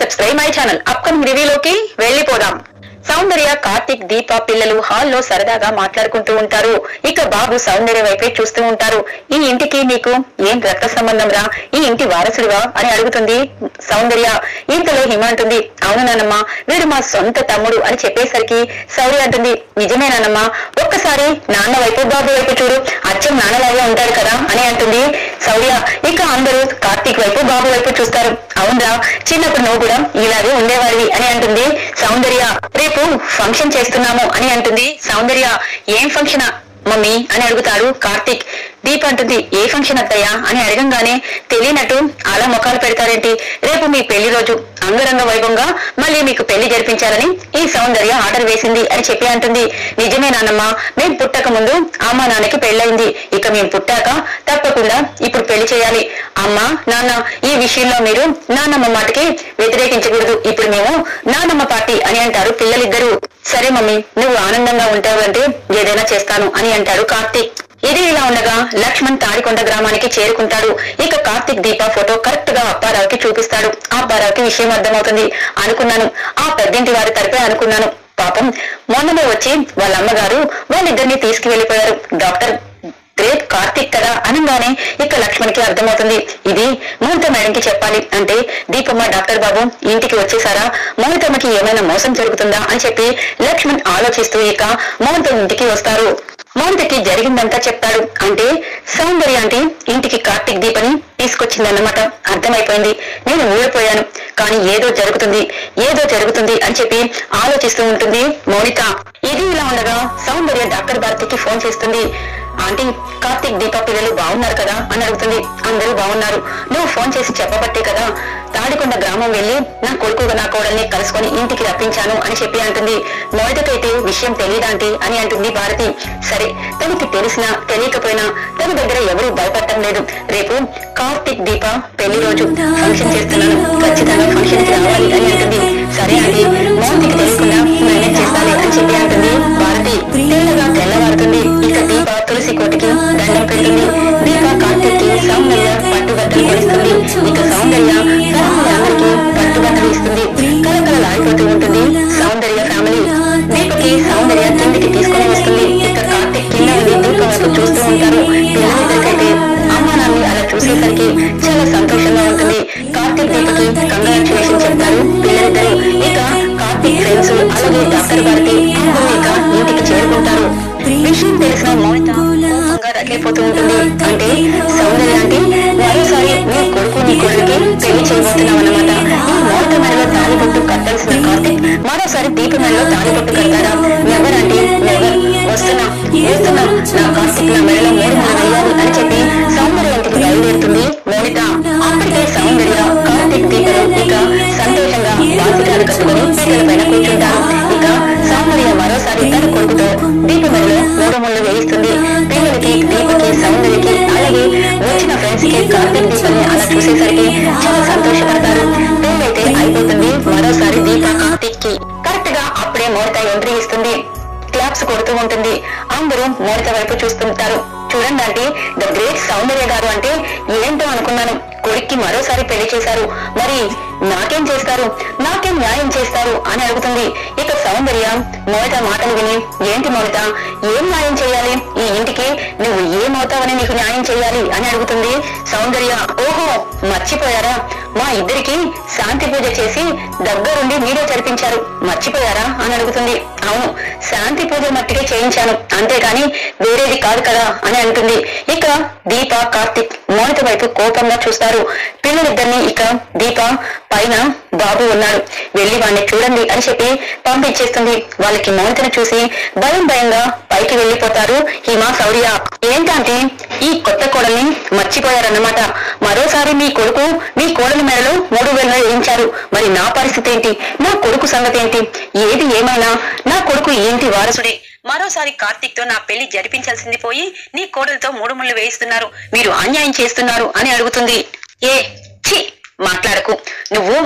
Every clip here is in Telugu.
Subscribe my channel. అప్కమింగ్ రివ్యూలోకి వెళ్ళిపోదాం. సౌందర్య, కార్తిక్, దీప పిల్లలు హాల్లో సరదాగా మాట్లాడుకుంటూ ఉంటారు. ఇక బాబు సౌందర్య వైపే చూస్తూ ఉంటారు. ఈ ఇంటికి నీకు ఏం రక్త సంబంధం రా, ఈ ఇంటి వారసుడివా అని అడుగుతుంది సౌందర్య. ఇంతలో హిమ అంటుంది, అవును నానమ్మ, వీడు మా సొంత తమ్ముడు అని చెప్పేసరికి శౌర్య అంటుంది, నిజమే నానమ్మ, ఒక్కసారి నాన్న వైపు బాబు వైపు చూడు, అచ్చం నాన్నలాగే ఉంటాడు కదా అని అంటుంది శౌర్య. ఇక అందరూ కార్తిక్ వైపు బాబు వైపు చూస్తారు. అవునరా, చిన్నప్పుడు నువ్వు కూడా ఇలాగే ఉండేవాడివి అని అంటుంది సౌందర్య. రేపు ఫంక్షన్ చేస్తున్నాము అని అంటుంది సౌందర్య. ఏం ఫంక్షన్ మమ్మీ అని అడుగుతాడు కార్తిక్. దీప అంటుంది, ఏ ఫంక్షన్ అత్తయ్యా అని అడగంగానే తెలియనట్టు అలా ముఖాలు పెడతారేంటి, రేపు మీ పెళ్లి రోజు అంగరంగ వైభవంగా మళ్ళీ మీకు పెళ్లి జరిపించాలని ఈ సౌందర్య ఆర్డర్ వేసింది అని చెప్పి అంటుంది. నిజమే నాన్నమ్మ, మేం పుట్టక ముందు అమ్మ నాన్నకి పెళ్ళయింది, ఇక మేము పుట్టాక తప్పకుండా ఇప్పుడు పెళ్లి చేయాలి. అమ్మ నాన్న ఈ విషయంలో మీరు నాన్నమ్మ మాటకి వ్యతిరేకించకూడదు, ఇప్పుడు మేము నాన్నమ్మ పార్టీ అని అంటారు పిల్లలిద్దరూ. సరే మమ్మీ, నువ్వు ఆనందంగా ఉంటావు అంటే ఏదైనా చేస్తాను అని అంటాడు కార్తీక్. ఇది ఇలా ఉండగా లక్ష్మణ్ తాడికొండ గ్రామానికి చేరుకుంటాడు. ఇక కార్తిక్ దీప ఫోటో కరెక్ట్ గా అప్పారావుకి చూపిస్తాడు. అప్పారావుకి విషయం అర్థమవుతుంది. అనుకున్నాను ఆ పెద్దింటి వారి తరపే అనుకున్నాను, పాపం మొన్ననే వచ్చి వాళ్ళ అమ్మగారు వాళ్ళిద్దరిని తీసుకువెళ్లిపోయారు, డాక్టర్ గ్రేట్ కార్తిక్ కదా అనగానే ఇక లక్ష్మణ్ కి అర్థమవుతుంది, ఇది మోహిత మేడంకి చెప్పాలి. అంటే దీపమ్మ డాక్టర్ బాబు ఇంటికి వచ్చేసారా, మోహితమ్మకి ఏమైనా మోసం జరుగుతుందా అని చెప్పి లక్ష్మణ్ ఆలోచిస్తూ ఇక మోహిత ఇంటికి వస్తారు. మోహితకి జరిగిందంతా చెప్తాడు. అంటే సౌందర్య అంటే ఇంటికి కార్తిక్ దీపని తీసుకొచ్చిందన్నమాట. అర్థమైపోయింది, నేను ఊడిపోయాను, కానీ ఏదో జరుగుతుంది అని చెప్పి ఆలోచిస్తూ ఉంటుంది మౌనిత. ఇది ఇలా ఉండగా సౌందర్య డాక్టర్ భారతికి ఫోన్ చేస్తుంది. ఆంటీ, కార్తిక్ దీప పిల్లలు బాగున్నారు కదా అని అడుగుతుంది. అందరూ బాగున్నారు, నువ్వు ఫోన్ చేసి చెప్పబట్టే కదా తాడికొండ గ్రామం వెళ్లి నా కొడుకు నా కోడల్ని కలుసుకొని ఇంటికి రప్పించాను అని చెప్పి అంటుంది. మోహితకైతే విషయం తెలియదాంటి అని అంటుంది భారతి. సరే, తనకి తెలిసినా తెలియకపోయినా తన దగ్గర ఎవరూ భయపడటం లేదు. రేపు కార్తిక్ దీప పెళ్లి రోజు ఫంక్షన్ చేస్తున్నాను, ఖచ్చితంగా ఫంక్షన్ కి రావాలి అని అంటుంది. సరే అండి, మోహితకి తెలియకుండా మేనేజ్ చేస్తాను అని చెప్పి అంటుంది భారతి. తెల్లవారుతుంది. ఇక దీప తులసి కోటికి దండం పెడుతుంది. దీప కార్తిక్ కి సౌందర్య పట్టుబట్టలు కొనిస్తుంది. ఇక సౌందర్య అందరికీ పట్టుబట్టలు ఇస్తుంది. కలకలలాడిపోతూ ఉంటుంది సౌందర్య ఫ్యామిలీ. దీపకి సౌందర్య కిందికి తీసుకుని వస్తుంది. ఇక కార్తిక్ కింద ఉండి దీప వైపు చూస్తూ ఉంటారు. పిల్లలిద్దరికైతే అమ్మ నాన్ని అలా చూసేసరికి చాలా సంతోషంగా ఉంటుంది. కార్తిక్ దీపకి కంగ్రాచులేషన్ చెప్తారు పిల్లలిద్దరు. ఇక కార్తిక్ ఫ్రెండ్స్ అలాగే డాక్టర్ భారతి అందరూ ఇక ఇంటికి చేరుకుంటారు. విషయం తెలిసిన మౌనిత కోపంగా రగిలిపోతూ ఉంటుంది. అంటే సౌందర్య అంటే మరోసారి నీ కొడుకు నీ కొడుకుకి పెళ్లి చేయబోతున్నావు అన్నమాట. ఈ మౌనిత మెడలో తాళిబొట్టు కట్టాల్సిన కార్తిక్ మరోసారి దీప మెడలో తాళిబొట్టు కడతారా? ఎవరంటే వస్తున్నా నా కార్తిక్ నా మెడలో 3 ముళ్ళు వేయాలి అని చెప్పి సౌందర్య ఇంటికి బయలుదేరుతుంది మౌనిత. అప్పటికే సౌందర్య కార్తిక్ దీపలు ఇక సంతోషంగా బాధ్యతలు కట్టుకుని పీటల పైన కూర్చుంటారు. ఇక సౌందర్య మరోసారి తన కొడుకుతో దీప మెడలో 3 ముళ్ళు వేయిస్తుంది. పిల్లలకి, దీపకి, సౌందర్యకి అలాగే వచ్చిన ఫ్రెండ్స్ కి కార్తిక్ దీపని అలా చూసేసరికి చాలా సంతోషపడతారు. పెళ్ళైతే అయిపోతుంది మరోసారి దీప కార్తిక్ కి. కరెక్ట్ గా అప్పుడే మౌనిత ఎంట్రీ ఇస్తుంది. క్లాప్స్ కొడుతూ ఉంటుంది. అందరూ మౌనిత వైపు చూస్తుంటారు. చూడండి అంటే ద గ్రేట్ సౌందర్య గారు అంటే ఏంటో అనుకున్నాను, కొడుక్కి మరోసారి పెళ్లి చేశారు, మరి నాకేం చేస్తారు, నాకేం న్యాయం చేస్తారు అని అడుగుతుంది. ఇక సౌందర్య మౌనిత మాటలు విని, ఏంటి మౌనిత, ఏం న్యాయం చేయాలి, ఈ ఇంటికి నువ్వు ఏమవుతావని నీకు న్యాయం చేయాలి అని అడుగుతుంది సౌందర్య. ఓహో, మర్చిపోయారా, మా ఇద్దరికి శాంతి పూజ చేసి దగ్గరుండి మీరే జరిపించారు, మర్చిపోయారా అని అడుగుతుంది. అవును, శాంతి పూజ మట్టిగా చేయించాను, అంతేగాని వేరేది కాదు కదా అని అంటుంది. ఇక దీప కార్తిక్ మౌనిత వైపు కోపంగా చూస్తారు. పిల్లలిద్దరిని ఇక దీప పైన బాబు ఉన్నాడు, వెళ్లి వాడిని చూడండి అని చెప్పి పంపించేస్తుంది. వాళ్ళకి మౌనితను చూసి భయంగా పైకి వెళ్లిపోతారు హిమ, శౌర్య. ఏంటంటే ఈ కొత్త కోడల్ని మర్చిపోయారన్నమాట. మరోసారి మీ కొడుకు మీ కోడలి మెడలో 3 వేలు వేయించారు, మరి నా పరిస్థితి ఏంటి, నా కొడుకు సంగతి ఏంటి, ఏది ఏమైనా నా కొడుకు ఏంటి వారసుడే. మరోసారి కార్తిక్ తో నా పెళ్లి జరిపించాల్సింది పోయి నీ కోడలతో 3 ముళ్ళు వేయిస్తున్నారు, మీరు అన్యాయం చేస్తున్నారు అని అడుగుతుంది. ఛీ, మాట్లాడకు, నువ్వు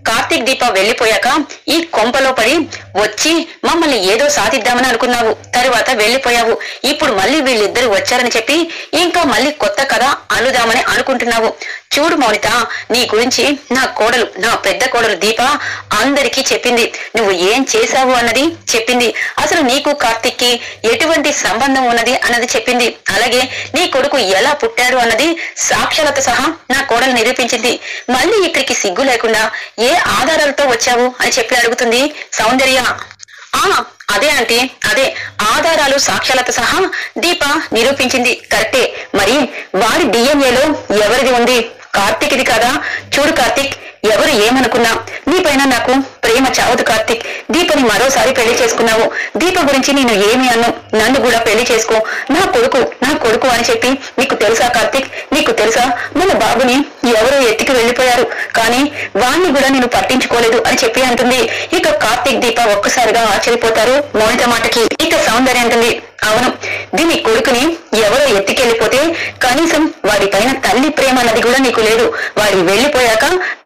కార్తీక్ దీప వెళ్లిపోయాక ఈ కొంపలో పడి వచ్చి మమ్మల్ని ఏదో సాధిద్దామని అనుకున్నావు, తరువాత వెళ్లిపోయావు. ఇప్పుడు మళ్ళీ వీళ్ళిద్దరు వచ్చారని చెప్పి ఇంకా మళ్ళీ కొత్త కథ అల్లుదామని అనుకుంటున్నావు. చూడు మౌనిత, నీ గురించి నా కోడలు, నా పెద్ద కోడలు దీప అందరికీ చెప్పింది. నువ్వు ఏం చేశావు అన్నది చెప్పింది. అసలు నీకు కార్తీక్ కి ఎటువంటి సంబంధం ఉన్నది అన్నది చెప్పింది. అలాగే నీ కొడుకు ఎలా పుట్టాడు అన్నది సాక్ష్యాలతో సహా నా కోడలు నిరూపించింది. మళ్ళీ ఇక్కడికి సిగ్గు లేకుండా ఏ ఆధారాలతో వచ్చావు అని చెప్పి అడుగుతుంది సౌందర్య. అదే ఆంటీ, అదే ఆధారాలు సాక్ష్యాలతో సహా దీప నిరూపించింది. కరెక్టే. మరి వాడి డిఎన్ఏలో ఎవరిది ఉంది? కార్తీక్ది కదా. చూడు కార్తీక్, ఎవరు ఏమనుకున్నా నీ పైన నాకు ప్రేమ చావదు కార్తీక్. దీపని మరోసారి పెళ్లి చేసుకున్నావు. దీప గురించి నేను ఏమి అన్ను, నన్ను కూడా పెళ్లి చేసుకో, నా కొడుకు అని చెప్పి నీకు తెలుసా కార్తీక్? నీకు తెలుసా మన బాబుని ఎవరో ఎత్తికి వెళ్లిపోయారు, కానీ వాణ్ణి కూడా నేను పట్టించుకోలేదు అని చెప్పి అంటుంది. ఇక కార్తీక్ దీప ఒక్కసారిగా ఆశ్చర్యపోతారు మౌనిత మాటకి. ఇక సౌందర్య అంటుంది, అవును, దీని కొడుకుని ఎవరో ఎత్తికెళ్లిపోతే కనీసం వాడి పైన తల్లి ప్రేమ అన్నది కూడా నీకు లేదు. వాడి వెళ్లిపోయాక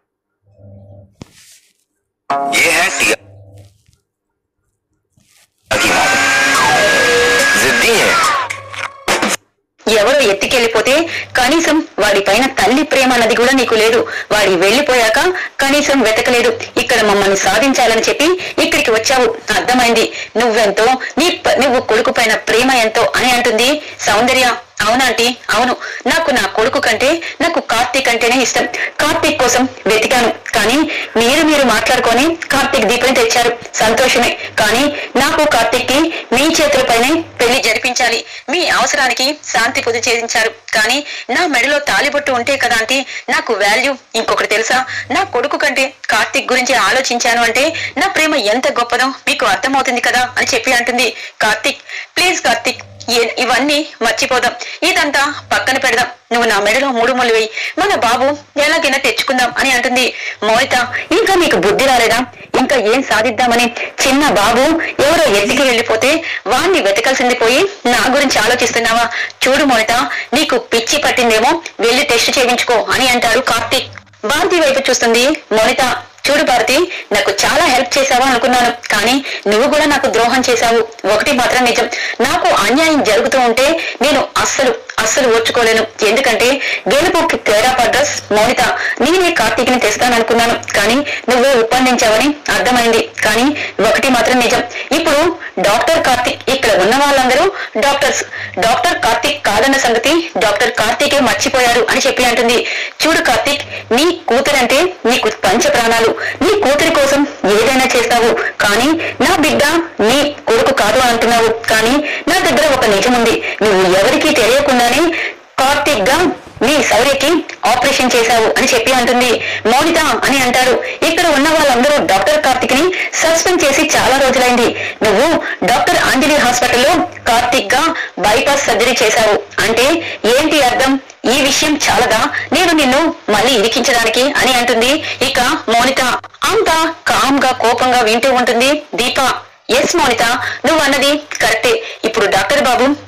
ఎవరో ఎత్తికెళ్లిపోతే కనీసం వాడి పైన తల్లి ప్రేమ అన్నది కూడా నీకు లేదు. వాడి వెళ్లిపోయాక కనీసం వెతకలేదు. ఇక్కడ మమ్మల్ని సాధించాలని చెప్పి ఇక్కడికి వచ్చావు. అర్థమైంది నువ్వెంతో, నువ్వు కొడుకు పైన ప్రేమ ఎంతో అని అంటుంది సౌందర్య. అవునాంటీ, అవును, నాకు నా కొడుకు కంటే నాకు కార్తీక్ అంటేనే ఇష్టం. కార్తీక్ కోసం వెతికాను, కానీ మీరు మాట్లాడుకొని కార్తీక్ దీపని తెచ్చారు. సంతోషమే, కానీ నాకు కార్తీక్ కి మీ చేతులపైనే పెళ్లి జరిపించాలి. మీ అవసరానికి శాంతి పూజ చేయించారు, కానీ నా మెడలో తాలిబొట్టు ఉంటే కదా ఆంటీ నాకు వాల్యూ. ఇంకొకటి తెలుసా, నా కొడుకు కంటే కార్తీక్ గురించి ఆలోచించాను అంటే నా ప్రేమ ఎంత గొప్పదో మీకు అర్థమవుతుంది కదా అని చెప్పి అంటుంది. కార్తీక్, ప్లీజ్ కార్తీక్, ఇవన్నీ మర్చిపోదాం, ఇదంతా పక్కన పెడదాం. నువ్వు నా మెడలో 3 ముళ్ళు వేయి, మన బాబు ఎలాగైనా తెచ్చుకుందాం అని అంటుంది. మౌనిత, ఇంకా నీకు బుద్ధి రాలేదా? ఇంకా ఏం సాధిద్దామని? చిన్న బాబు ఎవరో ఎత్తికి వెళ్లిపోతే వాణ్ణి వెతకాల్సింది పోయి నా గురించి ఆలోచిస్తున్నావా? చూడు మౌనిత, నీకు పిచ్చి పట్టిందేమో, వెళ్లి టెస్ట్ చేయించుకో అని అంటారు కార్తీక్. భారతి వైపు చూస్తుంది మౌనిత. చూడు భారతి, నాకు చాలా హెల్ప్ చేశావా అనుకున్నాను, కానీ నువ్వు కూడా నాకు ద్రోహం చేశావు. ఒకటి మాత్రం నిజం, నాకు అన్యాయం జరుగుతూ ఉంటే నేను అస్సలు ఓర్చుకోలేను. ఎందుకంటే గెలుపుకి తేడా పడ్రస్ మౌనిత. నేనే కార్తీక్ ని తెస్తాననుకున్నాను, కానీ నువ్వే ఒప్పందించావని అర్థమైంది. కానీ ఒకటి మాత్రం నిజం, ఇప్పుడు డాక్టర్ కార్తీక్, ఇక్కడ ఉన్న వాళ్ళందరూ డాక్టర్ కార్తీక్ కాదన్న సంగతి డాక్టర్ కార్తీకే మర్చిపోయారు అని చెప్పి అంటుంది. చూడు కార్తీక్, నీ కూతురంటే నీకు పంచ ప్రాణాలు. నీ కూతురి కోసం ఏదైనా చేస్తావు, కానీ నా బిడ్డ నీ కొడుకు కాదు అంటున్నావు. కానీ నా దగ్గర ఒక నిజం ఉంది. నువ్వు ఎవరికీ తెలియకుండానే కార్తీక్ గా నీ శౌర్యకి ఆపరేషన్ చేశావు అని చెప్పి అంటుంది. మౌనిత అని అంటారు. ఇక్కడ ఉన్న వాళ్ళందరూ డాక్టర్ కార్తీక్ ని సస్పెండ్ చేసి చాలా రోజులైంది. నువ్వు డాక్టర్ అంజలి హాస్పిటల్లో కార్తీక్ గా బైపాస్ సర్జరీ చేశావు అంటే ఏంటి అర్థం? ఈ విషయం చాలదా నేను నిన్ను మళ్ళీ ఇరికించడానికి అని అంటుంది. ఇక మౌనిత అంతా కామ్ గా కోపంగా వింటూ ఉంటుంది దీప. ఎస్ మౌనిత, నువ్వు అన్నది కరెక్టే. ఇప్పుడు డాక్టర్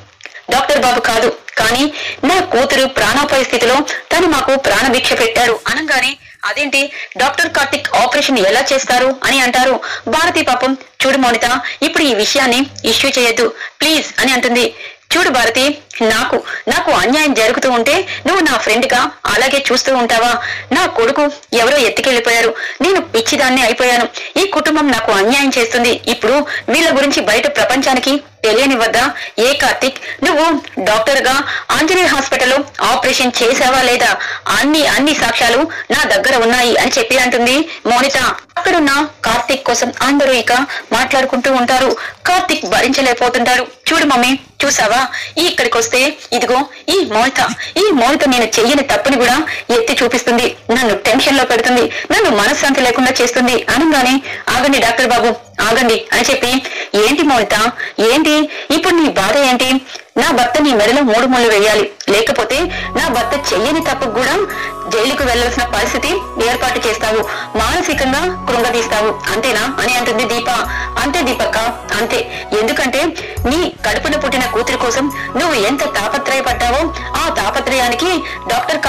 బాబు కాదు, కానీ నా కూతురు ప్రాణాపాయ స్థితిలో తను మాకు ప్రాణభిక్ష పెట్టాడు అనగానే అదేంటి డాక్టర్ కార్తీక్ ఆపరేషన్ ఎలా చేస్తారు అని అంటారు. భారతి పాపం, చూడు మౌనిత, ఇప్పుడు ఈ విషయాన్ని ఇష్యూ చేయొద్దు ప్లీజ్ అని అంటుంది. చూడు భారతి, నాకు అన్యాయం జరుగుతూ ఉంటే నువ్వు నా ఫ్రెండ్ గా అలాగే చూస్తూ ఉంటావా? నా కొడుకు ఎవరో ఎత్తుకెళ్లిపోయారు, నేను పిచ్చిదాన్ని అయిపోయాను. ఈ కుటుంబం నాకు అన్యాయం చేస్తుంది. ఇప్పుడు వీళ్ళ గురించి బయట ప్రపంచానికి తెలియని వద్దా? ఏ కార్తీక్, నువ్వు డాక్టర్ గా ఆంజనేయ హాస్పిటల్లో ఆపరేషన్ చేసావా లేదా? అన్ని సాక్ష్యాలు నా దగ్గర ఉన్నాయి అని చెప్పి అంటుంది మౌనిత. అక్కడున్న కార్తీక్ కోసం అందరూ ఇక మాట్లాడుకుంటూ ఉంటారు. కార్తీక్ భరించలేకపోతుంటారు. చూడు మమ్మీ, చూసావా ఇక్కడికి వస్తే ఇదిగో ఈ మౌనిత నేను చెయ్యని తప్పుని కూడా ఎత్తి చూపిస్తుంది, నన్ను టెన్షన్ లో పెడుతుంది, నన్ను మనశ్శాంతి లేకుండా చేస్తుంది అనగానే ఆగండి డాక్టర్ బాబు, ఆగండి అని చెప్పి, ఏంటి మౌనిత, ఏంటి ఇప్పుడు నీ బాధ ఏంటి? నా భర్త నీ మెడలో 3 ముళ్ళు వేయాలి, లేకపోతే నా భర్త చెయ్యని తప్పుకు కూడా జైలుకు వెళ్లాల్సిన పరిస్థితి ఏర్పాటు చేస్తావు, మానసికంగా కృంగదీస్తావు, అంతేనా అని అంటుంది దీప. అంతే దీపక్క, అంతే. ఎందుకంటే నీ కడుపున పుట్టిన కూతురి కోసం నువ్వు ఎంత తాపత్రయపడ్డావో ఆ తాపత్రయానికి డాక్టర్ కార్తీక్ గా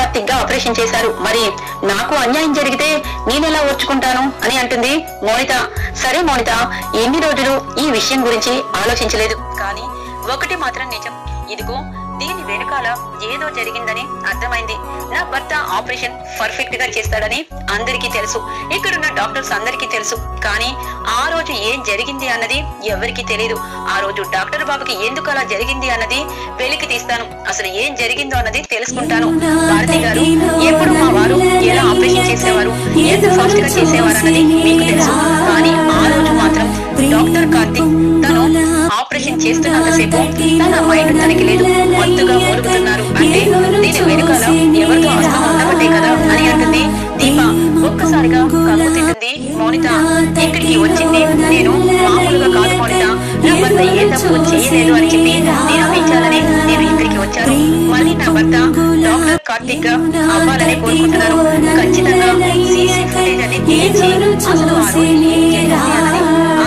ఆపరేషన్ చేశారు, మరి నాకు అన్యాయం జరిగితే నేనెలా ఓర్చుకుంటాను అని అంటుంది మౌనిత. సరే మౌనిత, ఎన్ని రోజులు ఈ విషయం గురించి ఆలోచించలేదు, కానీ ఒకటి మాత్రం నిజం, ఇదిగో దీని వెనుకాల ఏదో జరిగిందని అర్థమైంది. నా భర్త ఆపరేషన్ పర్ఫెక్ట్ గా చేస్తాడని అందరికీ తెలుసు, ఇక్కడున్న డాక్టర్స్ అందరికీ తెలుసు. కానీ ఆ రోజు ఏం జరిగింది అన్నది ఎవరికి తెలియదు. ఆ రోజు డాక్టర్ బాబుకి ఎందుకు అలా జరిగింది అన్నది వెలికి తీస్తాను, అసలు ఏం జరిగిందో అన్నది తెలుసుకుంటాను. భారతి గారు ఎప్పుడు మా వారు ఎలా ఆపరేషన్ చేసేవారు, ఎంత ఫాస్ట్ గా చేసేవారు అన్నది మీకు తెలుసు. కానీ ఆ రోజు మాత్రం డాక్టర్ కార్తిక్ తను ఆపరేషన్ చేస్తున్నంతసేపు తన మైండ్ తనకి లేదు, మత్తుగా మూలుగుతున్నారు. అంటే దీని వెనుకాల ఎవరితో హస్తం ఉండబట్టే కదా అని అంటుంది దీప. ఒక్కసారిగా కమ్ము తింటుంది మౌనిత. ఇక్కడికి వచ్చింది నేను మామూలుగా కాదు మౌనిత, నా భర్త ఏ తప్పు చేయలేదు అని చెప్పి నిరూపించాలని నేను ఇక్కడికి వచ్చాను. మళ్ళీ నా భర్త డాక్టర్ కార్తిక్ గా అవ్వాలని కోరుకుంటున్నారు. ఖచ్చితంగా సీసీ ఫుటేజ్ అని తీయించి అసలు ఆ రోజు ఏం జరిగింది అన్నది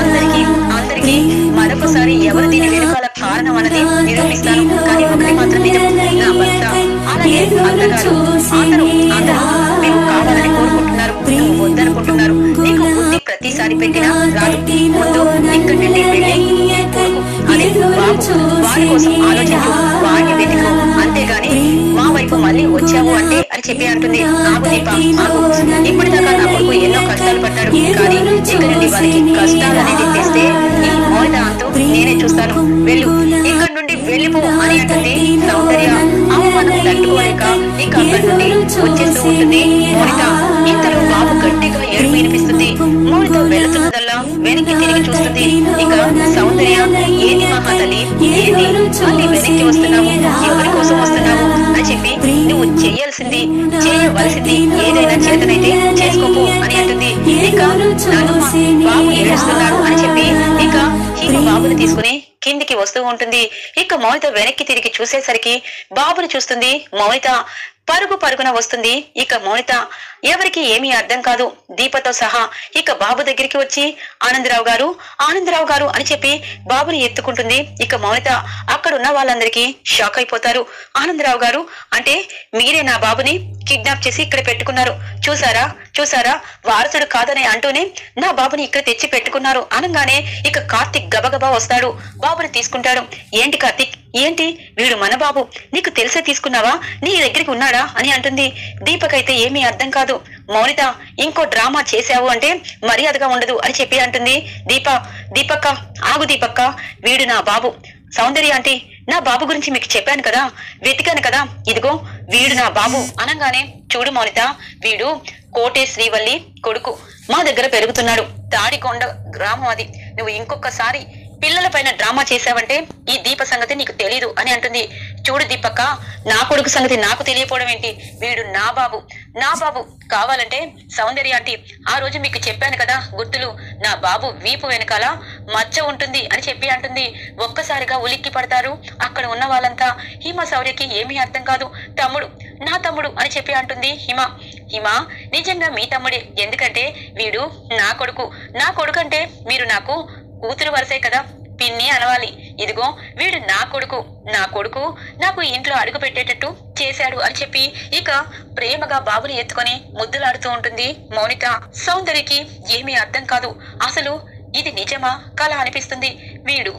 అందరికీ మరొకసారి ఎవరు దీని వెనుకాల కారణం అన్నది నిరూపిస్తాను. కానీ ఒకటి మాత్రం నిజం, నా భర్త అలాగే అత్తగారు అందరూ మేము కావాలని కోరుకుంటున్నారు, నువ్వు వద్దనుకుంటున్నారు. నీకు బుద్ధి ప్రతిసారి పెట్టినా రాదు. ముందు ఇక్కడి నుండి వెళ్ళి కొడుకు అదే బాబు వారి కోసం ఆలోచించు, వాడిని వెతుకు, అంతేగాని మా వైపు మళ్ళీ వచ్చావు అంటే అని చెప్పి అంటుంది. ఆగు దీప ఆగు, ఇప్పటిదాకా నా కొడుకు ఎన్నో కష్టాలు పడ్డాడు, కానీ ఇక్కడి నుండి వారికి కష్టాలు అనేది తెస్తే ఈ మౌనిత అంటూ నేనే చూస్తాను, వెళ్ళు ఇక్కడి నుండి వెళ్ళిపో అని అంటుంది సౌందర్య. అవమానం తట్టుకోలేక ఇక అక్కడి నుండి వచ్చేస్తూ ఉంటుంది మౌనిత. ఇంతలో బాబు గట్టిగా ఏడుపు వినిపిస్తుంది. మౌనిత వెళుతున్నదల్లా వెనక్కి తిరిగి చూస్తుంది. ఇక సౌందర్య, ఏంటి మహాతల్లి, ఏంటి మళ్ళీ వెనక్కి వస్తున్నావు, ఎవరి కోసం వస్తున్నావు అని చెప్పి నువ్వు చేయవలసింది ఏదైనా చేతనైతే చేసుకోపో అని అంటుంది. ఇక బాబు ఏడుస్తున్నాడు అని చెప్పి ఇక బాబుని తీసుకుని కిందికి వస్తూ ఉంటుంది. ఇక మౌనిత వెనక్కి తిరిగి చూసేసరికి బాబుని చూస్తుంది మౌనిత. పరుగున వస్తుంది ఇక మౌనిత. ఎవరికి ఏమీ అర్థం కాదు దీపతో సహా. ఇక బాబు దగ్గరికి వచ్చి ఆనందరావు గారు అని చెప్పి బాబుని ఎత్తుకుంటుంది ఇక మౌనిత. అక్కడ ఉన్న వాళ్ళందరికీ షాక్ అయిపోతారు. ఆనందరావు గారు అంటే మీరే నా బాబుని కిడ్నాప్ చేసి ఇక్కడ పెట్టుకున్నారు, చూసారా వారసుడు కాదని అంటూనే నా బాబుని ఇక్కడ తెచ్చి పెట్టుకున్నారు అనగానే ఇక కార్తిక్ గబగబా వస్తాడు, బాబుని తీసుకుంటాడు. ఏంటి కార్తిక్, ఏంటి వీడు మన బాబు, నీకు తెలిసే తీసుకున్నావా, నీ దగ్గరికి ఉన్నాడా అని అంటుంది. దీపకైతే ఏమీ అర్థం కాదు. మౌనిత, ఇంకో డ్రామా చేశావు అంటే మర్యాదగా ఉండదు అని చెప్పి అంటుంది దీపక్క ఆగు దీపక్క, వీడు నా బాబు. సౌందర్య ఆంటీ, నా బాబు గురించి మీకు చెప్పాను కదా, వెతికాను కదా, ఇదిగో వీడు నా బాబు అనగానే చూడు మౌనిత, వీడు కోటే శ్రీవల్లి కొడుకు, మా దగ్గర పెరుగుతున్నాడు, తాడికొండ గ్రామం అది. నువ్వు ఇంకొకసారి పిల్లల పైన డ్రామా చేశావంటే ఈ దీప సంగతి నీకు తెలీదు అని అంటుంది. చూడు దీపక్క, నా కొడుకు సంగతి నాకు తెలియపోవడం ఏంటి, వీడు నా బాబు కావాలంటే సౌందర్య ఆంటీ ఆ రోజు మీకు చెప్పాను కదా గుర్తులు, నా బాబు వీపు వెనకాల మచ్చ ఉంటుంది అని చెప్పి అంటుంది. ఒక్కసారిగా ఉలిక్కి పడతారు అక్కడ ఉన్న వాళ్ళంతా. హిమ శౌర్యకి ఏమీ అర్థం కాదు. నా తమ్ముడు అని చెప్పి అంటుంది హిమ నిజంగా మీ తమ్ముడే, ఎందుకంటే వీడు నా కొడుకు అంటే మీరు నాకు కూతురు వరసే కదా, పిన్ని అనవాలి. ఇదిగో వీడు నా కొడుకు నాకు ఇంట్లో అడుగు పెట్టేటట్టు చేశాడు అని చెప్పి ఇక ప్రేమగా బాబుని ఎత్తుకొని ముద్దులాడుతూ ఉంటుంది మౌనిత. సౌందర్యకి ఏమీ అర్థం కాదు. అసలు ఇది నిజమా కల అనిపిస్తుంది. వీడు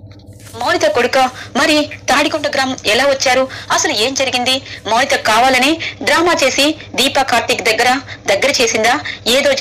మౌనిత కొడుక, మరి తాడికొండ గ్రామం ఎలా వచ్చారు, అసలు ఏం జరిగింది, మౌనిత కావాలని డ్రామా చేసి దీపా కార్తిక్ దగ్గర చేసిందా, ఏదో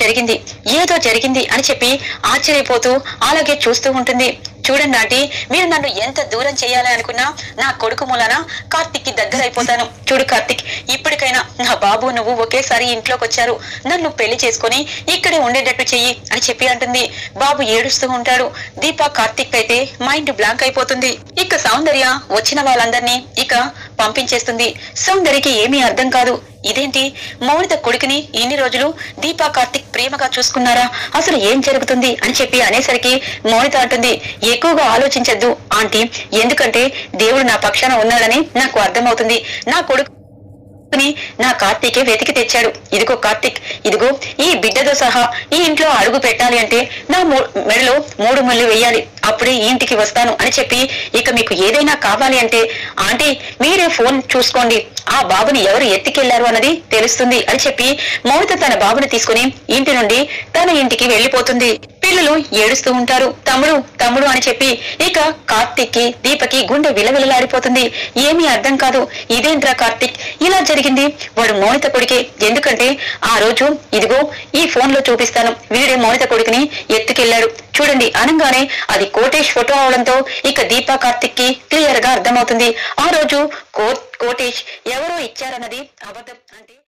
జరిగింది అని చెప్పి ఆశ్చర్యపోతూ అలాగే చూస్తూ ఉంటుంది. చూడండి ఆంటీ, మీరు నన్ను ఎంత దూరం చేయాలని అనుకున్నా నా కొడుకు మూలన కార్తిక్ కి దగ్గర అయిపోతాను. చూడు కార్తిక్, ఇప్పటికైనా నా బాబు నువ్వు ఒకేసారి ఇంట్లోకి వచ్చారు, నన్ను పెళ్లి చేసుకుని ఇక్కడే ఉండేటట్టు చెయ్యి అని చెప్పి అంటుంది. బాబు ఏడుస్తూ ఉంటాడు. దీపా కార్తిక్ అయితే మైండ్ బ్లాంక్ అయిపోతుంది. ఇక సౌందర్య వచ్చిన వాళ్ళందరినీ ఇక పంపించేస్తుంది. సౌందర్యకి ఏమీ అర్థం కాదు. ఇదేంటి, మౌనిత కొడుకుని ఇన్ని రోజులు దీపా కార్తిక్ ప్రేమగా చూసుకున్నారా, అసలు ఏం జరుగుతుంది అని చెప్పి అనేసరికి మౌనిత అంటుంది, ఎక్కువగా ఆలోచించద్దు ఆంటీ, ఎందుకంటే దేవుడు నా పక్షాన ఉన్నాడని నాకు అర్థమవుతుంది. నా కొడుకు నా కార్తీకే వెతికి తెచ్చాడు. ఇదిగో కార్తీక్, ఇదిగో ఈ బిడ్డతో సహా ఈ ఇంట్లో అడుగు పెట్టాలి అంటే నా మెడలో 3 ముళ్ళు వేయాలి, అప్పుడే ఈ ఇంటికి వస్తాను అని చెప్పి, ఇక మీకు ఏదైనా కావాలి అంటే ఆంటీ మీరే ఫోన్ చూసుకోండి, ఆ బాబుని ఎవరు ఎత్తికెళ్లారు అన్నది తెలుస్తుంది అని చెప్పి మౌనిత తన బాబుని తీసుకుని ఇంటి నుండి తన ఇంటికి వెళ్లిపోతుంది. పిల్లలు ఏడుస్తూ ఉంటారు. తమ్ముడు తమ్ముడు అని చెప్పి ఇక కార్తీక్ కి దీపకి గుండె విలవిలలాడిపోతుంది. ఏమీ అర్థం కాదు. ఇదేంట్రా కార్తీక్ ఇలా జరిగింది? వాడు మౌనిత కొడుకే, ఎందుకంటే ఆ రోజు ఇదిగో ఈ ఫోన్ లో చూపిస్తాను, వీడే మౌనిత కొడుకుని ఎత్తుకెళ్లాడు చూడండి అనగానే అది కోటేష్ ఫోటో అవడంతో ఇక దీపా కార్తీక్ కి క్లియర్ గా అర్థమవుతుంది. ఆ రోజు కోటేష్ ఎవరో ఇచ్చారన్నది అబద్ధం. అంటే